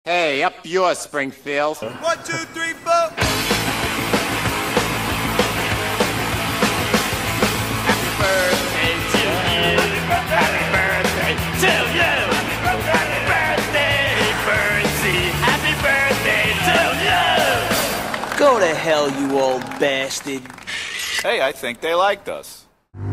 Hey, up yours, Springfield. 1, 2, 3, 4. Happy birthday to you. Happy birthday to you. Happy birthday, Bertie. Happy birthday to you. Go to hell, you old bastard. Hey, I think they liked us.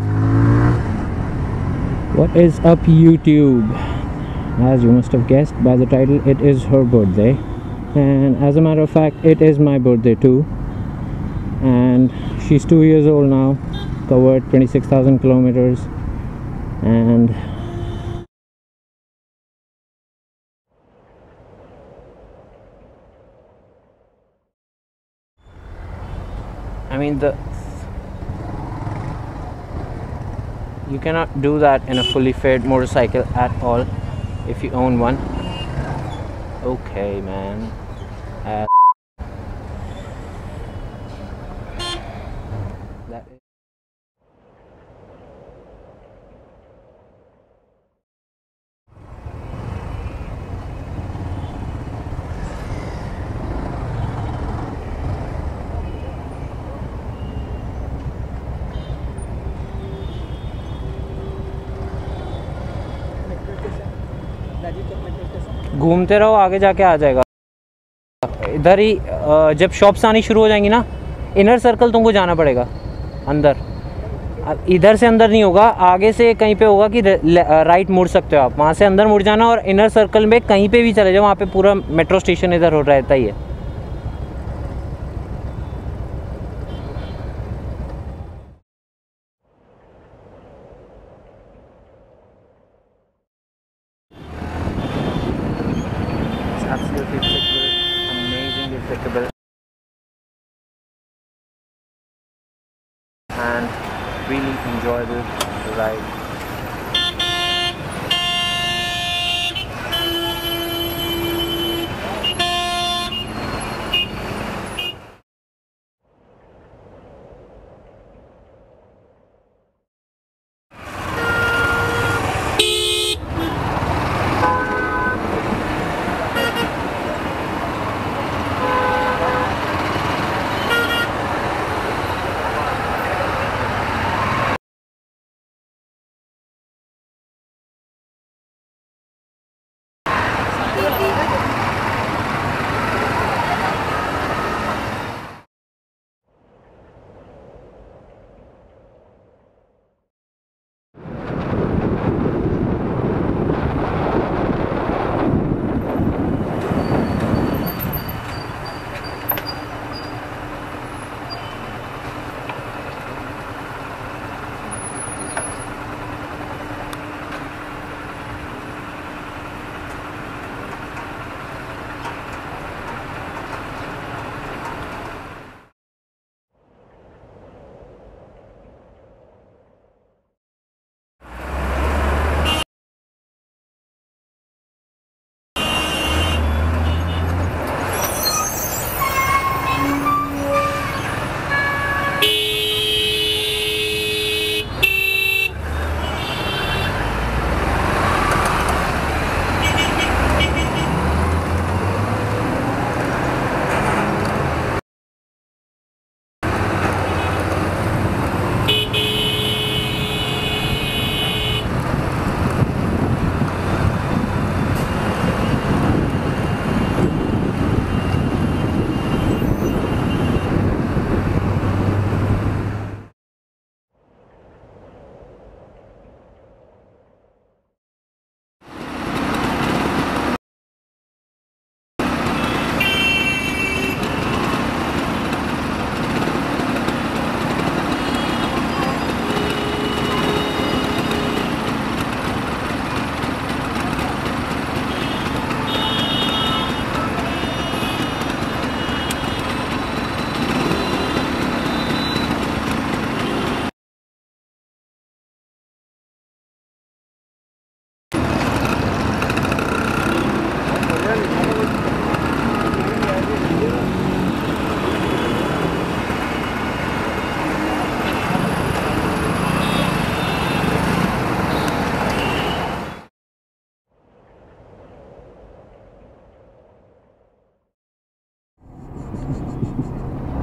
What is up, YouTube? As you must have guessed by the title, it is her birthday, and as a matter of fact it is my birthday too. And she's 2 years old now, covered 26,000 kilometers, and I mean, you cannot do that in a fully fed motorcycle at all if you own one. Okay, man. That is घूमते रहो, आगे जाके आ जाएगा। इधर ही जब shops आनी शुरू हो जाएंगी ना, इनर सर्कल तुमको जाना पड़ेगा अंदर। अब इधर से अंदर नहीं होगा, आगे से कहीं पे होगा कि राइट मुड़ सकते हो आप, वहाँ से अंदर मुड़ जाना और इनर सर्कल में कहीं पे भी चले जाओ, वहाँ पे पूरा मेट्रो स्टेशन इधर हो रहता ही है। Absolutely flickable, amazingly flickable, and really enjoyable ride.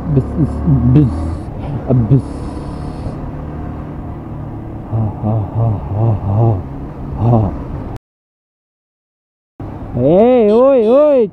Hey, oi, oi.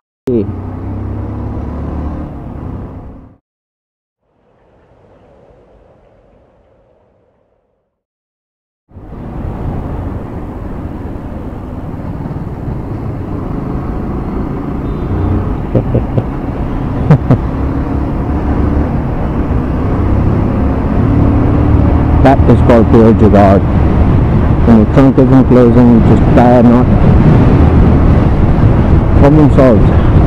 That is called pure jugaad. When your trunk isn't closing, you just tie a knot. Problem solved.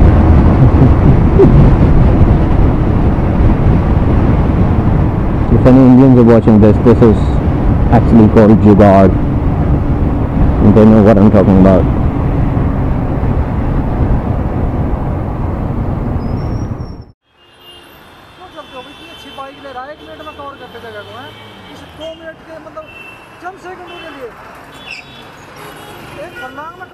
If any Indians are watching this is actually called jugaad. And they know what I'm talking about. Bike ले रहा है 1 minute में cover करते जगह को है इस 2 minute के मतलब चंद सेकंडों के लिए एक फरलांग में